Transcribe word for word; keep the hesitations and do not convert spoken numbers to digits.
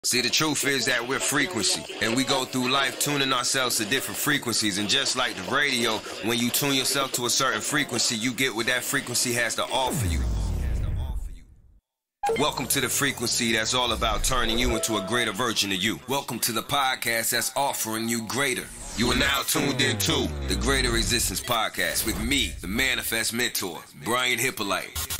See, the truth is that we're frequency, and we go through life tuning ourselves to different frequencies, and just like the radio, when you tune yourself to a certain frequency, you get what that frequency has to offer you. Welcome to the frequency that's all about turning you into a greater version of you. Welcome to the podcast that's offering you greater. You are now tuned in to the Greater Existence Podcast with me, the Manifest Mentor, Brian Hyppolite.